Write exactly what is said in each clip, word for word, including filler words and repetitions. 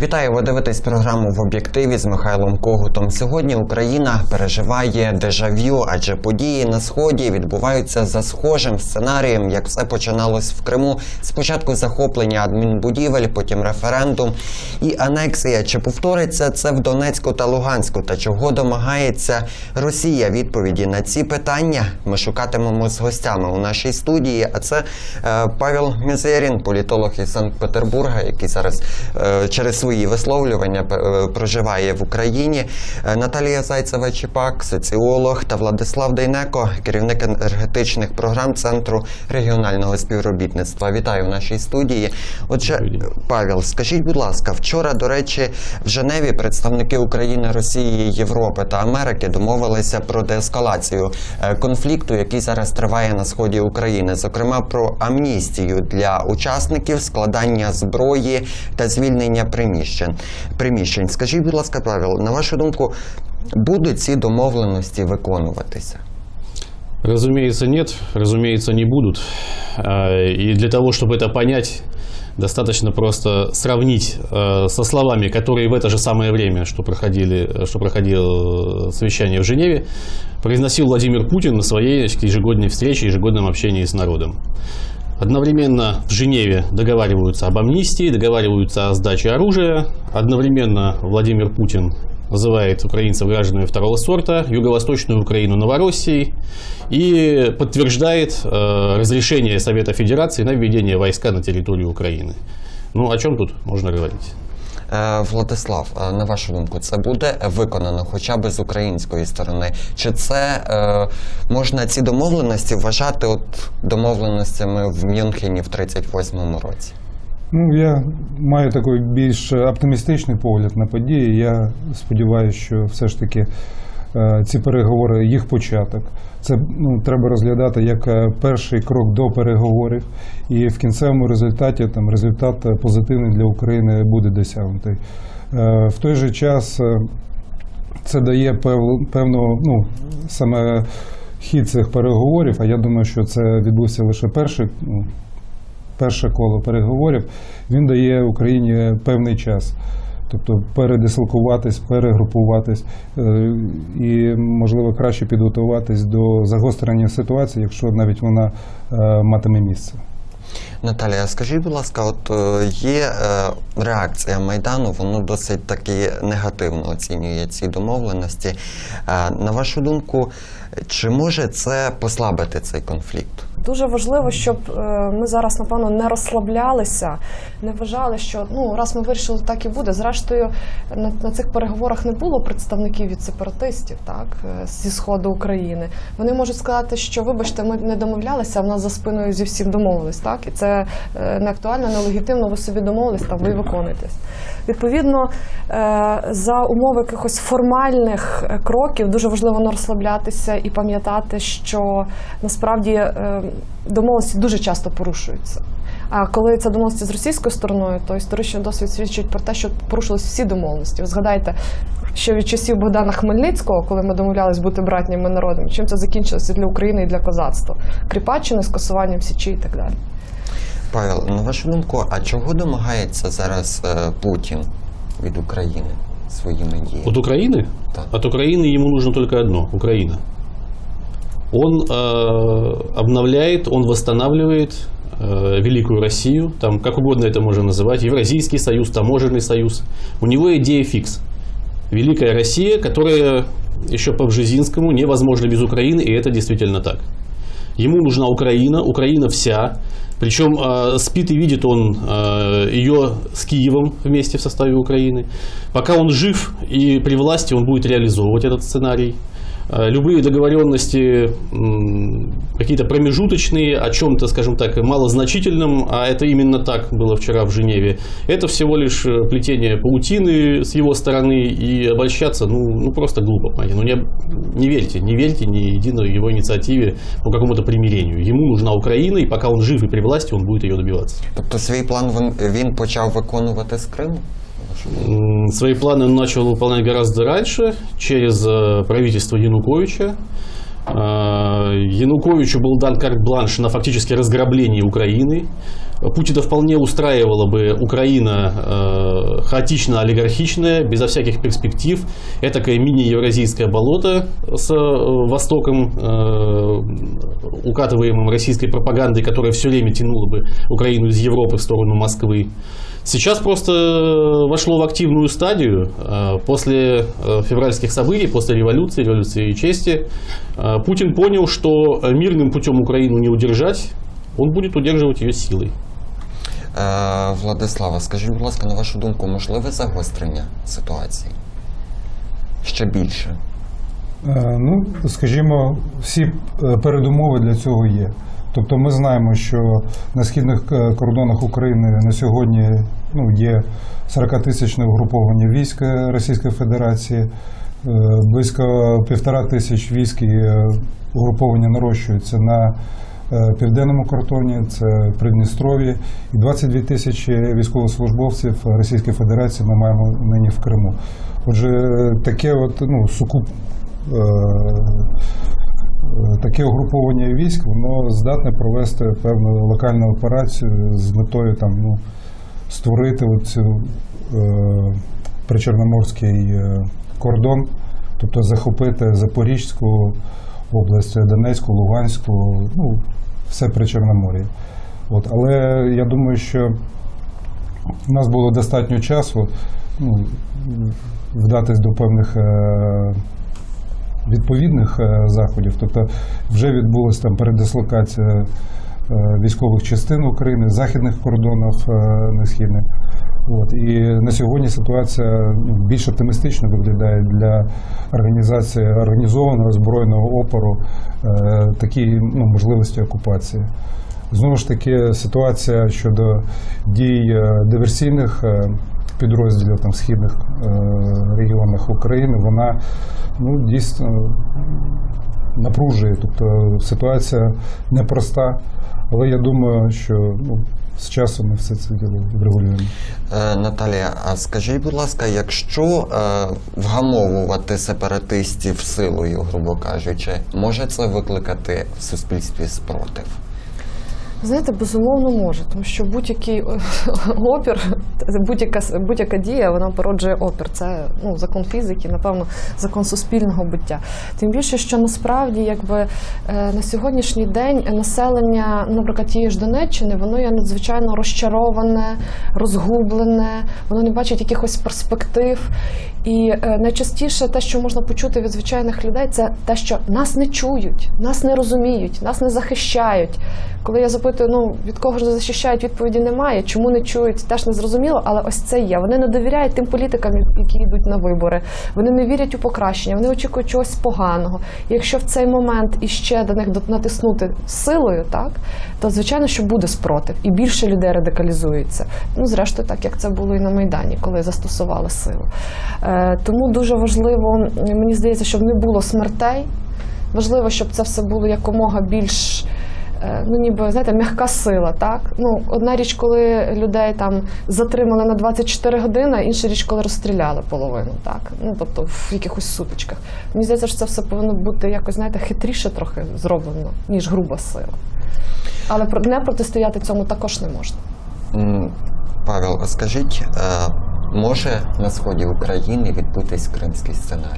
Вітаю, ви дивитесь програму «В об'єктиві» з Михайлом Когутом. Сьогодні Україна переживає дежавю, адже події на Сході відбуваються за схожим сценарієм, як все починалось в Криму. Спочатку захоплення адмінбудівель, потім референдум і анексія. Чи повториться це в Донецьку та Луганську? Та чого домагається Росія? Відповіді на ці питання ми шукатимемо з гостями у нашій студії. А це е, Павел Мізерін, політолог із Санкт-Петербурга, який зараз е, через свої висловлювання проживає в Україні, Наталія Зайцева-Чіпак, соціолог, та Владислав Дейнеко, керівник енергетичних програм Центру регіонального співробітництва. Вітаю в нашій студії. Отже, Павел, скажіть, будь ласка, вчора, до речі, в Женеві представники України, Росії, Європи та Америки домовилися про деескалацію конфлікту, який зараз триває на сході України. Зокрема, про амністію для учасників, складання зброї та звільнення приміщень. приміщень. Скажіть, будь ласка, Павел, на вашу думку, будуть ці домовленості виконуватися? Разумеется, нет. Разумеется, не будут. И для того, чтобы это понять, достаточно просто сравнить со словами, которые в это же самое время, что, проходили, что проходило совещание в Женеве, произносил Владимир Путин на своей ежегодной встрече, ежегодном общении с народом. Одновременно в Женеве договариваются об амнистии, договариваются о сдаче оружия. Одновременно Владимир Путин называет украинцев гражданами второго сорта, Юго-Восточную Украину Новороссией и подтверждает э, разрешение Совета Федерации на введение войска на территорию Украины. Ну, о чем тут можно говорить? Владислав, на вашу думку, це буде виконано хоча б з української сторони? Чи це е, можна ці домовленості вважати от домовленостями в Мюнхені в тридцять восьмому році? Ну, я маю такий більш оптимістичний погляд на події. Я сподіваюся, що все ж таки ці переговори, їх початок. Це ну, треба розглядати як перший крок до переговорів, і в кінцевому результаті там результат позитивний для України буде досягнутий. В той же час це дає певну, ну, саме хід цих переговорів, а я думаю, що це відбувся лише перший, ну, перше коло переговорів, він дає Україні певний час. Тобто передислокуватись, перегрупуватись і, можливо, краще підготуватись до загострення ситуації, якщо навіть вона матиме місце. Наталія, скажіть, будь ласка, от є реакція Майдану, воно досить таки негативно оцінює ці домовленості. На вашу думку, чи може це послабити цей конфлікт? Дуже важливо, щоб ми зараз, напевно, не розслаблялися, не вважали, що ну, раз ми вирішили, так і буде. Зрештою, на, на цих переговорах не було представників від сепаратистів, так, зі Сходу України. Вони можуть сказати, що, вибачте, ми не домовлялися, а в нас за спиною зі всім домовились, так, і це не актуально, не легітимно, ви собі домовились, там, ви виконуєтесь. Відповідно, за умови якихось формальних кроків дуже важливо не розслаблятися і пам'ятати, що насправді домовленості дуже часто порушуються. А коли це домовленості з російською стороною, то історичний досвід свідчить про те, що порушились всі домовленості. Ви згадайте, що від часів Богдана Хмельницького, коли ми домовлялись бути братніми народами, чим це закінчилося для України і для козацтва? Кріпаччини, скасуванням Січі і так далі. Павел, на вашу думку, а чого домагається зараз е, Путін від України своими діями? От Украины? Да. От Украины ему нужно только одно – Украина. Он э, обновляет, он восстанавливает э, Великую Россию, там, как угодно это можно называть, Евразийский союз, Таможенный союз. У него идея фикс. Великая Россия, которая еще по Бжезинскому невозможна без Украины, и это действительно так. Ему нужна Украина, Украина вся. Причем э, спит и видит он э, ее с Киевом вместе в составе Украины. Пока он жив и при власти, он будет реализовывать этот сценарий. Э, любые договоренности, э, какие-то промежуточные, о чем-то, скажем так, малозначительном, а это именно так было вчера в Женеве, это всего лишь плетение паутины с его стороны, и обольщаться, ну, ну просто глупо, понимаете. Ну, не, не верьте, не верьте ни единой его инициативе по какому-то примирению. Ему нужна Украина, и пока он жив и при власти, он будет ее добиваться. Тобто свій план він, він почав виконувати з Криму? Свои планы он начал выполнять гораздо раньше, через правительство Януковича. Януковичу был дан карт-бланш на фактически разграбление Украины. Путина вполне устраивала бы Украина э, хаотично-олигархичная, безо всяких перспектив. Этакое мини-евразийское болото с э, Востоком, э, укатываемым российской пропагандой, которая все время тянула бы Украину из Европы в сторону Москвы. Сейчас просто вошло в активную стадию. После февральских событий, после революции, революции и чести, Путин понял, что мирным путем Украину не удержать, он будет удерживать ее силой. Владислава, скажіть, будь ласка, на вашу думку, можливе загострення ситуації? Ще більше? Ну, скажімо, всі передумови для цього є. Тобто ми знаємо, що на східних кордонах України на сьогодні ну, є сорокатисячне угруповання військ Російської Федерації, близько півтора тисяч військ і угруповання нарощуються на південному кордоні, це Придністров'я, і двадцять дві тисячі військовослужбовців Російської Федерації ми маємо нині в Криму. Отже, таке от, ну, сукуп таке угруповання військ, воно здатне провести певну локальну операцію з метою там, ну, створити оцю, е, причорноморський е, кордон, тобто захопити Запорізьку область, Донецьку, Луганську, ну, все Причорномор'я. От, але я думаю, що у нас було достатньо часу ну, вдатись до певних е, відповідних заходів, тобто вже відбулася там передислокація військових частин України, західних кордонів на східних. От. І на сьогодні ситуація більш оптимістично виглядає для організації організованого збройного опору такі ну, можливості окупації. Знову ж таки, ситуація щодо дій диверсійних підрозділів там, в східних е, регіонах України, вона ну, дійсно напружує. Тобто ситуація непроста, але я думаю, що ну, з часом ми все це діло врегулюємо. Е, Наталія, а скажіть, будь ласка, якщо е, вгамовувати сепаратистів силою, грубо кажучи, може це викликати в суспільстві спротив? Знаєте, безумовно може, тому що будь-який опір, будь-яка, будь-яка дія, вона породжує опір. Це ну, закон фізики, напевно, закон суспільного буття. Тим більше, що насправді, якби на сьогоднішній день населення, наприклад, тієї ж Донеччини, воно є надзвичайно розчароване, розгублене, воно не бачить якихось перспектив. І найчастіше те, що можна почути від звичайних людей, це те, що нас не чують, нас не розуміють, нас не захищають. Коли я запитую, ну, від кого ж захищають, відповіді немає, чому не чують, теж не зрозуміло, але ось це є. Вони не довіряють тим політикам, які йдуть на вибори, вони не вірять у покращення, вони очікують чогось поганого. І якщо в цей момент іще до них натиснути силою, так, то, звичайно, що буде спротив, і більше людей радикалізується. Ну, зрештою, так, як це було і на Майдані, коли застосували силу. Е, тому дуже важливо, мені здається, щоб не було смертей, важливо, щоб це все було якомога більш ну, ніби, знаєте, м'яка сила, так? Ну, одна річ, коли людей там затримали на двадцять чотири години, а інша річ, коли розстріляли половину, так? Ну, тобто в якихось сутичках. Мені здається, що це все повинно бути якось, знаєте, хитріше трохи зроблено, ніж груба сила. Але не протистояти цьому також не можна. Павел, а скажіть, може на сході України відбутись кримський сценарій?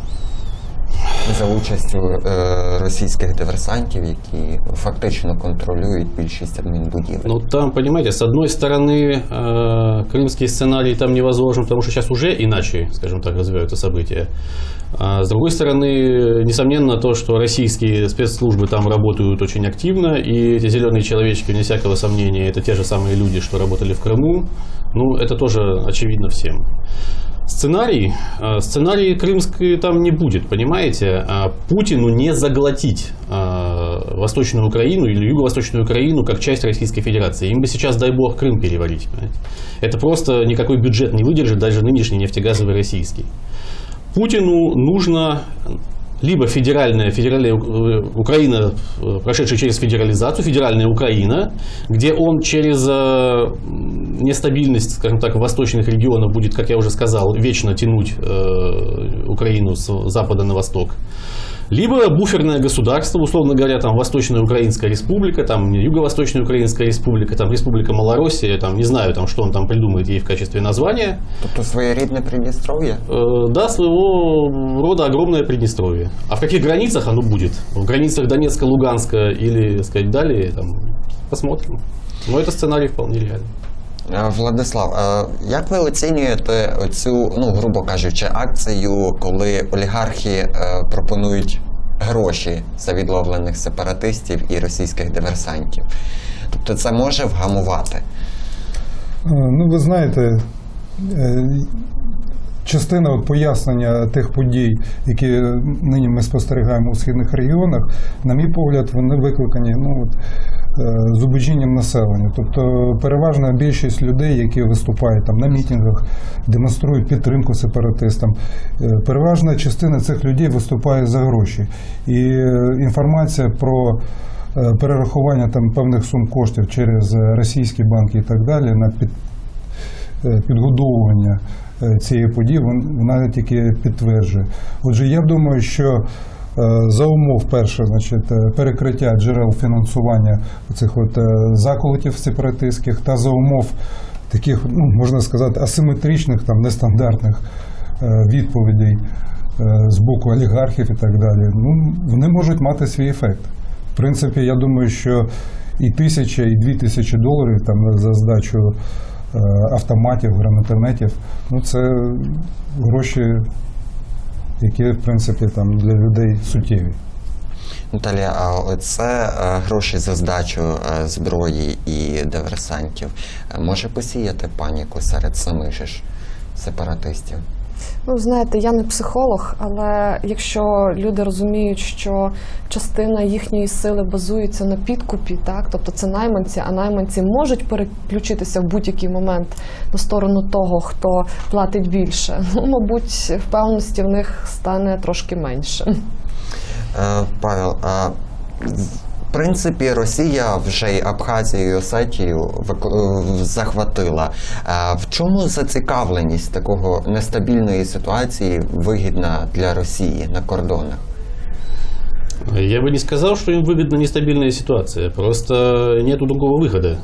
За участю е, російських диверсантів, які фактично контролюють більшість адмінбудівель. Ну там, понимаете, с одной стороны, э, крымский сценарий там невозможен, потому что сейчас уже иначе, скажем так, развиваются события. А с другой стороны, несомненно, то, что российские спецслужбы там работают очень активно, и эти зеленые человечки, вне всякого сомнения, это те же самые люди, что работали в Крыму. Ну, это тоже очевидно всем. Сценарий, сценарий крымский там не будет, понимаете? Путину не заглотить Восточную Украину или Юго-Восточную Украину как часть Российской Федерации. Им бы сейчас, дай бог, Крым переварить. Понимаете? Это просто никакой бюджет не выдержит, даже нынешний нефтегазовый российский. Путину нужно либо федеральная, федеральная Украина, прошедшая через федерализацию, федеральная Украина, где он через нестабильность, скажем так, восточных регионов будет, как я уже сказал, вечно тянуть Украину с запада на восток. Либо буферное государство, условно говоря, там Восточная Украинская Республика, там Юго-Восточная Украинская Республика, там Республика Малороссия, там не знаю, там, что он там придумает ей в качестве названия. Тобто своєрідне Придністров'я? Э, да, своего рода огромное Приднестровье. А в каких границах оно будет? В границах Донецка, Луганска или, так сказать, далее, там, посмотрим. Но это сценарий вполне реальный. Владислав, як ви оцінюєте цю, ну, грубо кажучи, акцію, коли олігархи пропонують гроші за відловлених сепаратистів і російських диверсантів? Тобто це може вгамувати? Ну, ви знаєте, частина от пояснення тих подій, які нині ми спостерігаємо у східних регіонах, на мій погляд, вони викликані, ну, от, зубожінням населення. Тобто переважна більшість людей, які виступають там на мітингах, демонструють підтримку сепаратистам, переважна частина цих людей виступає за гроші. І інформація про перерахування там певних сум коштів через російські банки і так далі на під, підгодовування цієї події, вона тільки підтверджує. Отже, я думаю, що за умов, перше, значить, перекриття джерел фінансування цих от заколотів сепаратистських та за умов таких, ну, можна сказати, асиметричних, там, нестандартних відповідей з боку олігархів і так далі, ну, вони можуть мати свій ефект. В принципі, я думаю, що і тисяча, і дві тисячі доларів там, за здачу автоматів, гранатометів, ну, це гроші, які, в принципі, там для людей суттєві. Наталія, а це гроші за здачу зброї і диверсантів може посіяти паніку серед самих ж сепаратистів? Ну, знаєте, я не психолог, але якщо люди розуміють, що частина їхньої сили базується на підкупі, так, тобто це найманці, а найманці можуть переключитися в будь-який момент на сторону того, хто платить більше, ну, мабуть, впевненості в них стане трошки менше. Павел, а в принципі, Росія вже й Абхазію і Осетію захватила. В чому зацікавленість такого нестабільної ситуації вигідна для Росії на кордонах? Я бы не сказал, что им выгодна нестабильная ситуация. Просто нету другого выхода.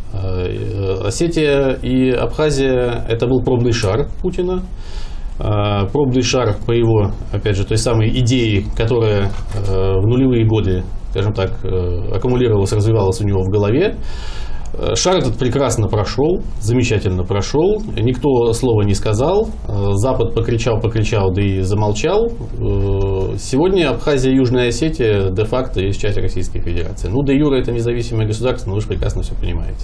Осетия и Абхазия – это был пробный шар Путина. Пробный шар по его, опять же, той самой идее, которая в нулевые годы, скажем так, аккумулировалась, развивалась у него в голове. Шар этот прекрасно прошел, замечательно прошел, никто слова не сказал, Запад покричал, покричал, да и замолчал. Сегодня Абхазия и Южная Осетия де-факто есть часть Российской Федерации. Ну, де-юре это независимое государство, но вы же прекрасно все понимаете.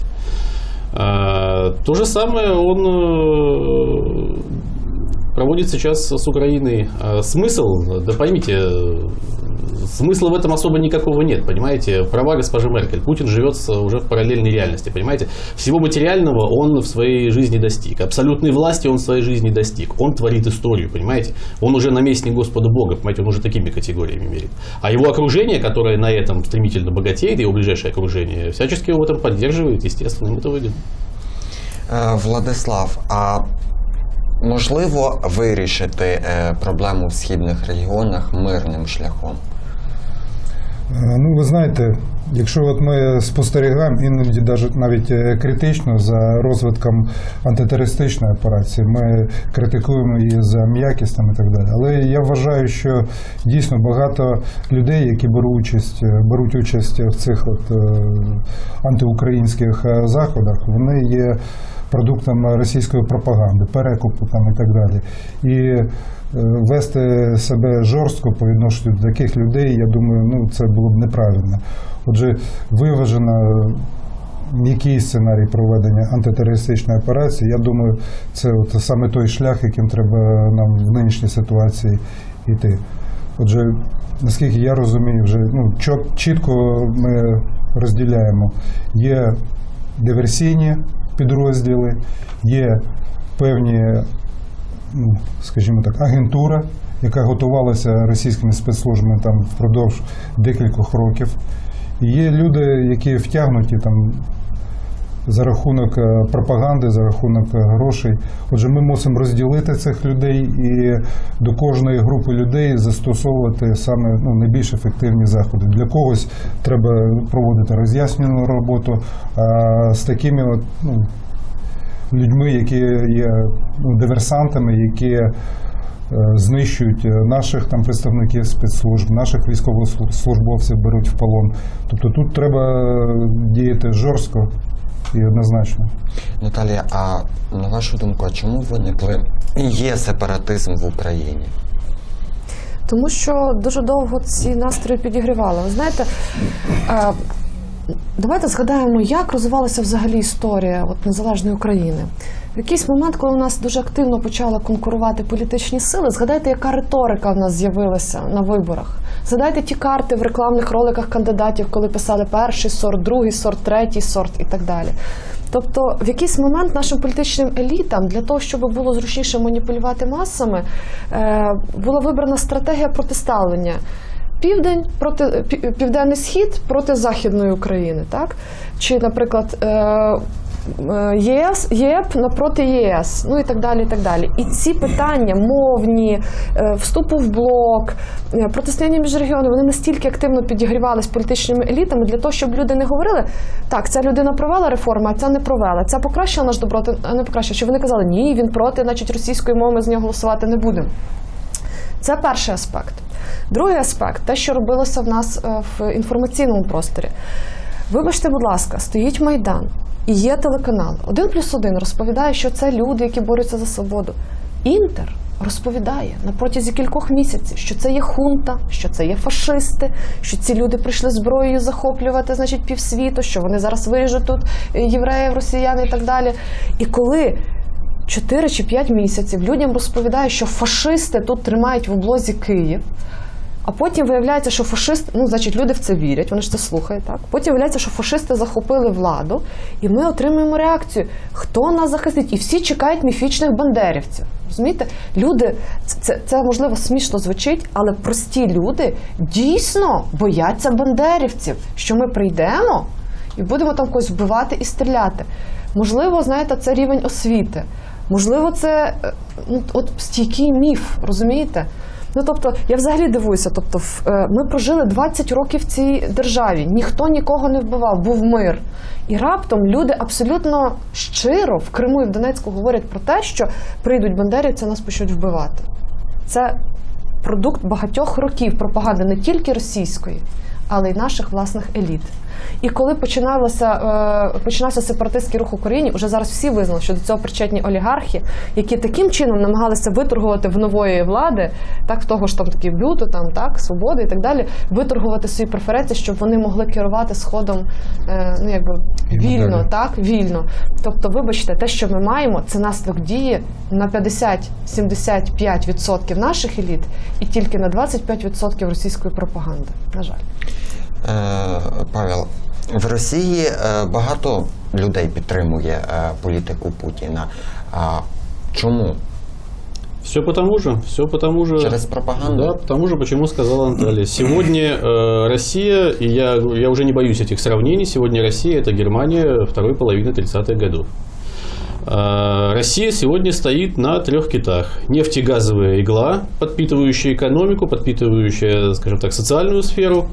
То же самое он проводит сейчас с Украиной. Смысл, да поймите, смысла в этом особо никакого нет, понимаете? Права госпожи Меркель. Путин живет уже в параллельной реальности, понимаете? Всего материального он в своей жизни достиг. Абсолютной власти он в своей жизни достиг. Он творит историю, понимаете? Он уже наместник Господа Бога, понимаете? Он уже такими категориями мерит. А его окружение, которое на этом стремительно богатеет, его ближайшее окружение, всячески его в этом поддерживает, естественно, им это выгодно. Владислав, а можливо вирішити е, проблему в східних регіонах мирним шляхом? Ну, ви знаєте, якщо от ми спостерігаємо іноді навіть критично за розвитком антитерористичної операції, ми критикуємо її за м'якість і так далі. Але я вважаю, що дійсно багато людей, які беруть участь, беруть участь в цих от, е, антиукраїнських заходах, вони є продуктом російської пропаганди, перекупу там і так далі. І вести себе жорстко по відношенню до таких людей, я думаю, ну, це було б неправильно. Отже, виважено м'який сценарій проведення антитерористичної операції, я думаю, це от саме той шлях, яким треба нам в нинішній ситуації йти. Отже, наскільки я розумію, вже ну, чітко ми розділяємо. Є диверсійні підрозділи, є певні, ну, скажімо так, агентура, яка готувалася російськими спецслужбами там впродовж декількох років. І є люди, які втягнуті там за рахунок е, пропаганди, за рахунок е, грошей. Отже, ми мусимо розділити цих людей і до кожної групи людей застосовувати саме ну, найбільш ефективні заходи. Для когось треба проводити роз'яснювальну роботу, а з такими от, ну, людьми, які є ну, диверсантами, які е, знищують наших там представників спецслужб, наших військовослужбовців беруть в полон. Тобто тут треба діяти жорстко і однозначно. Наталія, а на вашу думку, а чому виникли є сепаратизм в Україні? Тому що дуже довго ці настрої підігрівали. Ви знаєте, е, давайте згадаємо, як розвивалася взагалі історія от, незалежної України. В якийсь момент, коли у нас дуже активно почали конкурувати політичні сили, згадайте, яка риторика в нас з'явилася на виборах. Згадайте ті карти в рекламних роликах кандидатів, коли писали перший сорт, другий сорт, третій сорт і так далі. Тобто в якийсь момент нашим політичним елітам для того, щоб було зручніше маніпулювати масами, була вибрана стратегія протиставлення. Південь проти Південний Схід проти Західної України, так? Чи, наприклад, ЄС, ЄП напроти ЄС, ну і так далі, і так далі. І ці питання мовні, вступу в блок, протистояння між регіонами, вони настільки активно підігрівались політичними елітами для того, щоб люди не говорили, так, ця людина провела реформу, а ця не провела, ця покращила наш добробут, а не покращила. Чи вони казали, ні, він проти, значить російської мови, ми з нього голосувати не будемо. Це перший аспект. Другий аспект – те, що робилося в нас в інформаційному просторі. Вибачте, будь ласка, стоїть Майдан, і є телеканал. Один плюс один розповідає, що це люди, які борються за свободу. Інтер розповідає на протязі кількох місяців, що це є хунта, що це є фашисти, що ці люди прийшли зброєю захоплювати, значить, півсвіту, що вони зараз виріжуть тут євреїв, росіян і так далі. І коли чотири чи п'ять місяців людям розповідає, що фашисти тут тримають в облозі Київ, а потім виявляється, що фашисти, ну, значить, люди в це вірять, вони ж це слухають, так? Потім виявляється, що фашисти захопили владу, і ми отримуємо реакцію. Хто нас захистить? І всі чекають міфічних бандерівців. Розумієте? Люди, це, це, можливо, смішно звучить, але прості люди дійсно бояться бандерівців, що ми прийдемо і будемо там когось вбивати і стріляти. Можливо, знаєте, це рівень освіти. Можливо, це ну, от стійкий міф, розумієте? Ну, тобто, я взагалі дивуюся, тобто, ми прожили двадцять років в цій державі, ніхто нікого не вбивав, був мир. І раптом люди абсолютно щиро в Криму і в Донецьку говорять про те, що прийдуть бандерівці, нас почнуть вбивати. Це продукт багатьох років пропаганди не тільки російської, але й наших власних еліт. І коли починалося, е, починався сепаратистський рух в Україні, вже зараз всі визнали, що до цього причетні олігархи, які таким чином намагалися виторгувати в нової влади, так, в того ж там такі Бюту, там, так, Свободи і так далі, виторгувати свої преференції, щоб вони могли керувати сходом е, ну, якби, вільно, так, вільно. Тобто, вибачте, те, що ми маємо, це наслідок дії на п'ятдесят-сімдесят п'ять відсотків наших еліт і тільки на двадцять п'ять відсотків російської пропаганди, на жаль. Павел, в Росії багато людей підтримує політику Путіна. Чому? Все потому же, все потому же. Через пропаганду? Да, потому же, почему сказала Наталья. Сегодня э, Россия, и я, я уже не боюсь этих сравнений, сегодня Россия – это Германия второй половины тридцатых годов. Э, Россия сегодня стоит на трех китах. Нефтегазовая игла, подпитывающая экономику, подпитывающая, скажем так, социальную сферу,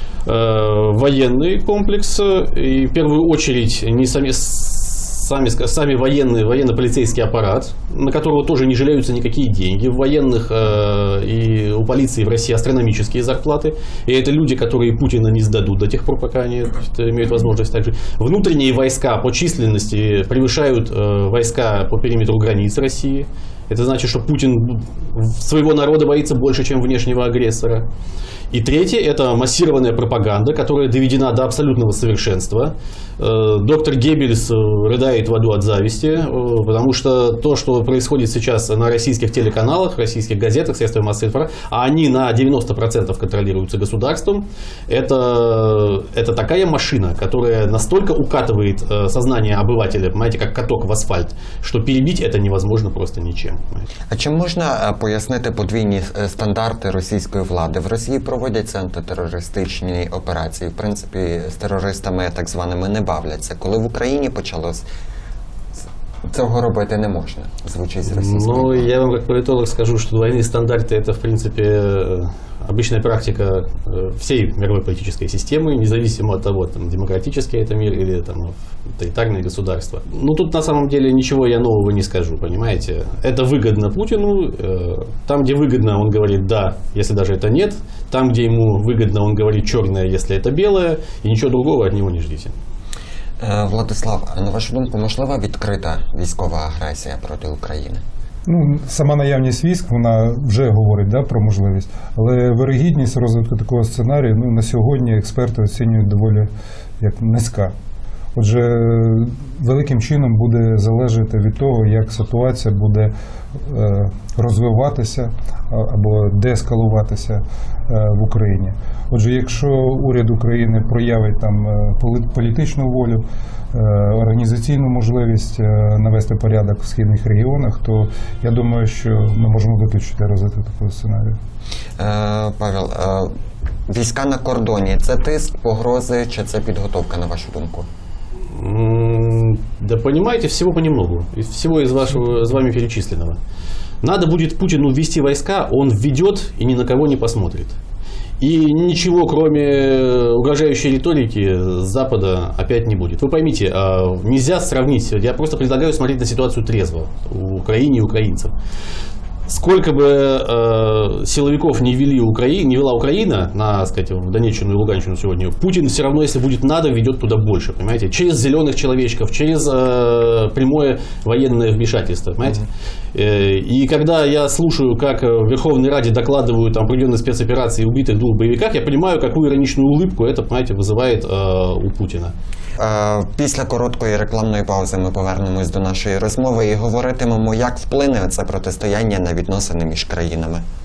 военный комплекс, и в первую очередь не сами, сами, сами военные, военно-полицейский аппарат, на которого тоже не жалеются никакие деньги. В военных э, и у полиции в России астрономические зарплаты. И это люди, которые Путина не сдадут до тех пор, пока они имеют возможность также. Внутренние войска по численности превышают э, войска по периметру границ России. Это значит, что Путин своего народа боится больше, чем внешнего агрессора. И третье – это массированная пропаганда, которая доведена до абсолютного совершенства. Доктор Геббельс рыдает в аду от зависти, потому что то, что происходит сейчас на российских телеканалах, российских газетах, средствах массовой информации, а они на девяносто процентов контролируются государством, это, это такая машина, которая настолько укатывает сознание обывателя, понимаете, как каток в асфальт, что перебить это невозможно просто ничем. зачем? А чи можна е, пояснити подвійні е, стандарти російської влади? В Росії проводяться антитерористичні операції. В принципі, з терористами так званими не бавляться. Коли в Україні почалось, цього робити не можна, звучить з російської Ну, влади. я вам как политолог скажу, что двойные стандарты – это, в принципе, э, обычная практика э, всей мировой политической системы, независимо от того, там, демократический это мир или там, авторитарное государство. Ну, тут на самом деле ничего я нового не скажу, понимаете? Это выгодно Путину. Э, там, где выгодно, он говорит «да», если даже это «нет». Там, где ему выгодно, он говорит «черное», если это «белое». И ничего другого от него не ждите. Е, Владислав, на вашу думку, можлива відкрита військова агресія проти України? Ну, сама наявність військ, вона вже говорить, да, про можливість, але вирогідність розвитку такого сценарію, ну, на сьогодні експерти оцінюють доволі як низька. Отже, великим чином буде залежати від того, як ситуація буде е, розвиватися або деескалуватися е, в Україні. Отже, якщо уряд України проявить там е, політичну волю, е, організаційну можливість е, навести порядок в східних регіонах, то я думаю, що ми можемо виключити розвиток такого сценарію. Е, Павел, е, війська на кордоні – це тиск, погрози чи це підготовка, на вашу думку? М, Да понимаете, всего понемногу. Из всего из вашего, из вами перечисленного. Надо будет Путину ввести войска, он введет и ни на кого не посмотрит. И ничего, кроме угрожающей риторики, с Запада опять не будет. Вы поймите, нельзя сравнить, я просто предлагаю смотреть на ситуацию трезво в Украине и украинцев. Сколько бы э, силовиков не, вели Укра... не вела Украина на, сказать, в Донеччину и Луганщину сегодня, Путин все равно, если будет надо, ведет туда больше, понимаете? Через зеленых человечков, через э, прямое военное вмешательство, понимаете? Mm-hmm. И когда я слушаю, как в Верховной Раде докладывают о определенной спецоперации и убитых двух боевиках, я понимаю, какую ироничную улыбку это, понимаете, вызывает э, у Путина. Після короткої рекламної паузи ми повернемось до нашої розмови і говоритимемо, як вплине це протистояння на відносини між країнами.